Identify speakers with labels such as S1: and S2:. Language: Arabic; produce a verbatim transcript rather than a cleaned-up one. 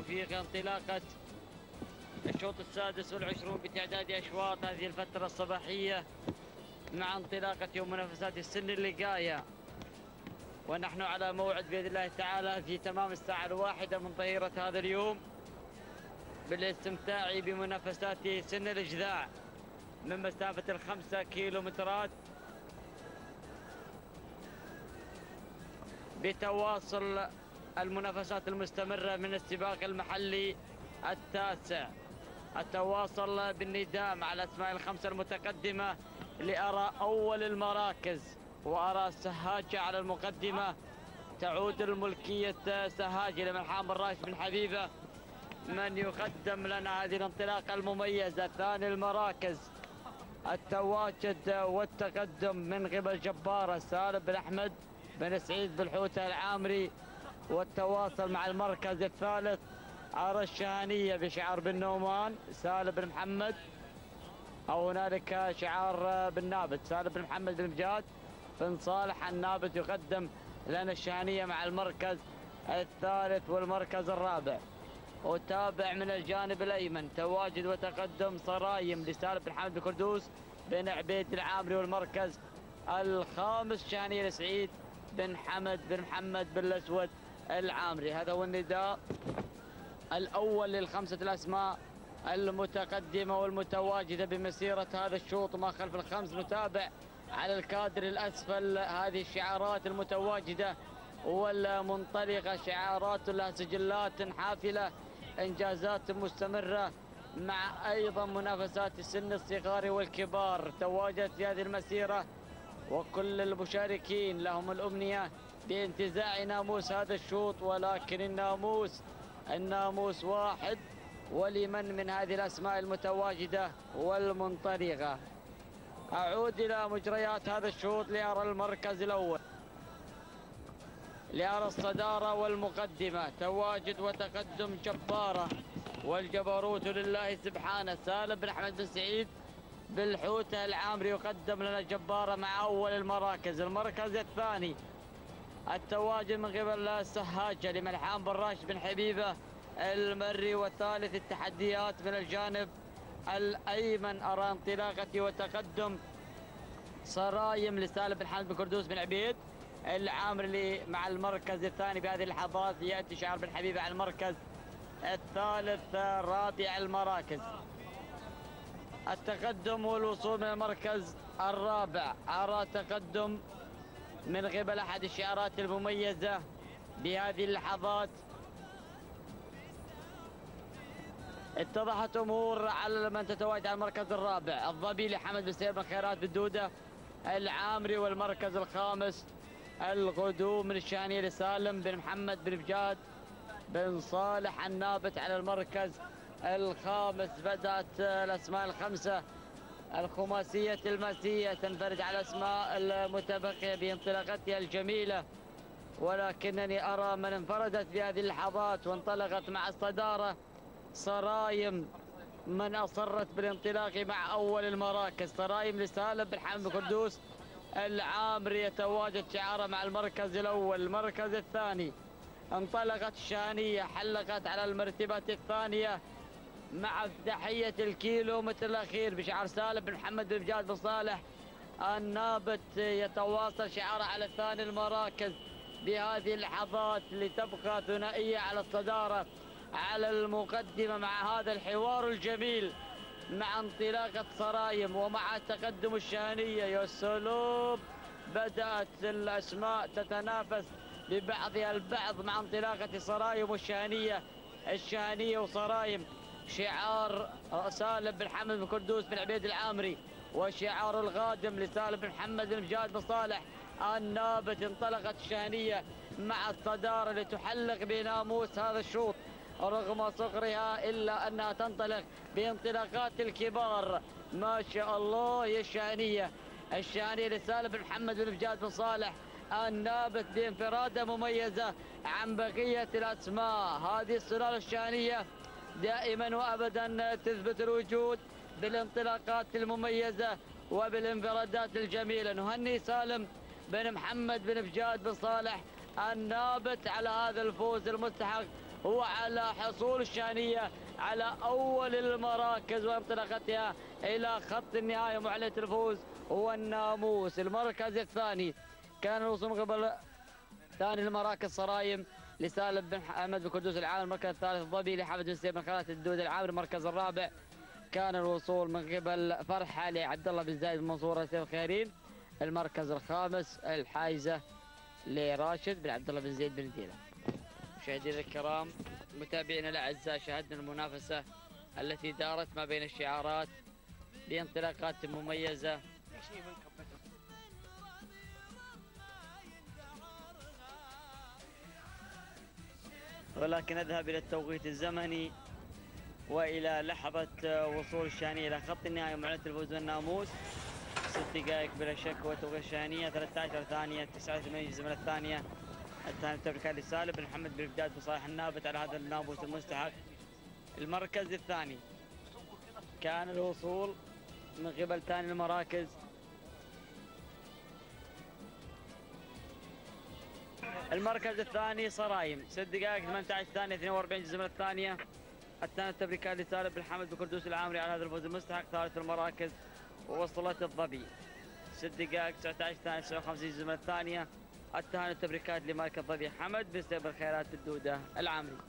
S1: في انطلاقة الشوط السادس والعشرون بتعداد أشواط هذه الفترة الصباحية مع انطلاقة يوم منافسات السن اللقاية، ونحن على موعد بإذن الله تعالى في تمام الساعة الواحدة من ظهيرة هذا اليوم بالاستمتاع بمنافسات سن الإجذاع من مسافة الخمسة كيلومترات بتواصل المنافسات المستمرة من السباق المحلي التاسع. التواصل بالنداء مع الأسماء الخمسة المتقدمة لأرى أول المراكز، وأرى سهاجة على المقدمة، تعود الملكية سهاجة لملحام الراش بن حبيبة من يقدم لنا هذه الانطلاقة المميزة. ثاني المراكز التواجد والتقدم من قبل جبارة سالم بن أحمد بن سعيد بالحوتة العامري، والتواصل مع المركز الثالث أرى الشهانية بشعار بن نومان سالم بن محمد، أو هنالك شعار بن نابت سالم بن محمد بن مجاد بن صالح النابت يقدم لنا الشهانية مع المركز الثالث والمركز الرابع. وتابع من الجانب الأيمن تواجد وتقدم صرايم لسالم بن حمد بن كردوس بن عبيد العامري، والمركز الخامس شهانية لسعيد بن حمد بن محمد بن الأسود العامري. هذا هو النداء الأول للخمسة الأسماء المتقدمة والمتواجدة بمسيرة هذا الشوط ما خلف الخمس. نتابع على الكادر الأسفل هذه الشعارات المتواجدة والمنطلقة، شعارات لها سجلات حافلة، إنجازات مستمرة، مع أيضا منافسات السن الصغار والكبار تواجدت في هذه المسيرة، وكل المشاركين لهم الأمنية بانتزاع ناموس هذا الشوط، ولكن الناموس الناموس واحد ولمن من هذه الأسماء المتواجدة والمنطلقة. أعود إلى مجريات هذا الشوط لأرى المركز الأول، لأرى الصدارة والمقدمة، تواجد وتقدم جبارة والجبروت لله سبحانه. سالم بن أحمد بن سعيد بالحوتة العامري يقدم لنا جبارة مع أول المراكز. المركز الثاني التواجد من قبل السهاجة لملحام بن راشد بن حبيبة المري، والثالث التحديات من الجانب الأيمن أرى انطلاقة وتقدم صرايم لسالم بن حمد بن كردوس بن عبيد العامري مع المركز الثاني. بهذه اللحظات يأتي شعار بن حبيبة على المركز الثالث رابع المراكز. التقدم والوصول من المركز الرابع أرى تقدم من قبل أحد الشعارات المميزة بهذه اللحظات. اتضحت أمور على من تتواجد على المركز الرابع، الظبي لحمد بن سير بن خيرات بالدودة العامري، والمركز الخامس الغدوم من الشهانية لسالم بن محمد بن بجاد بن صالح النابت على المركز الخامس. بدأت الأسماء الخمسة الخماسية الماسية تنفرد على الأسماء المتبقية بانطلاقتها الجميلة، ولكنني أرى من انفردت في هذه اللحظات وانطلقت مع الصدارة صرايم من أصرت بالانطلاق مع أول المراكز. صرايم لسالم بن حمد بن كردوس العامري يتواجد شعاره مع المركز الأول. المركز الثاني انطلقت الشهانية، حلقت على المرتبة الثانية مع افتتاحية الكيلومتر الأخير بشعار سالم بن محمد بن مجاد بن صالح النابت، يتواصل شعاره على ثاني المراكز بهذه اللحظات لتبقى ثنائية على الصدارة على المقدمة مع هذا الحوار الجميل مع انطلاقة صرايم ومع تقدم الشهانية. يا سلام، بدأت الأسماء تتنافس ببعضها البعض مع انطلاقة صرايم والشهانية. الشهانية وصرايم شعار سالم بن حمد بن كردوس بن عبيد العامري، وشعار الغادم لسالم بن محمد بن مجاد بن صالح النابت. انطلقت الشهانية مع الصدارة لتحلق بناموس هذا الشوط رغم صغرها، إلا أنها تنطلق بانطلاقات الكبار. ما شاء الله يا الشهانية، الشهانية لسالم بن محمد بن مجاد بن صالح النابت بانفرادة مميزة عن بقية الأسماء. هذه السلالة الشهانية دائما وأبدا تثبت الوجود بالانطلاقات المميزة وبالانفرادات الجميلة. نهني سالم بن محمد بن مجاد بن صالح النابت على هذا الفوز المستحق هو على حصول الشانية على أول المراكز وانطلاقتها إلى خط النهاية. معلنة الفوز هو الناموس. المركز الثاني كان الوصول من قبل ثاني المراكز صرايم لسالم بن حمد بن كردوس العامر. المركز الثالث الظبي لحمد بن سيف بن خالد الدود العامر. المركز الرابع كان الوصول من قبل فرحة لعبد الله بن زايد بن منصور سيف الخيرين. المركز الخامس الحائزة لراشد بن عبد الله بن زيد بن ديلة. مشاهدينا الكرام متابعينا الاعزاء، شاهدنا المنافسة التي دارت ما بين الشعارات بانطلاقات مميزة. ولكن نذهب إلى التوقيت الزمني وإلى لحظة وصول الشانية إلى خط النهاية. معلنة الفوز والناموس ست دقائق بلا شك. وتوقيت الشانية ثلاثة عشر ثانية تسعة وثمانين جزء من الثانية. الثاني تبريكات لسالم بن محمد بن فداد بصالح النابت على هذا الناموس المستحق. المركز الثاني كان الوصول من قبل ثاني المراكز المركز الثاني صرايم ست دقائق ثمانية عشر ثانية اثنين وأربعين جزء من الثانية. الثاني التبريكات لسالم بن حمد بن كردوس العامري على هذا الفوز المستحق. ثالث المراكز ووصلت الظبي ست دقائق تسعة عشر ثانية تسعة وخمسين جزء من الثانية. الثاني التبريكات لمارك الظبي حمد بن سيف الخيرات الدودة العامري.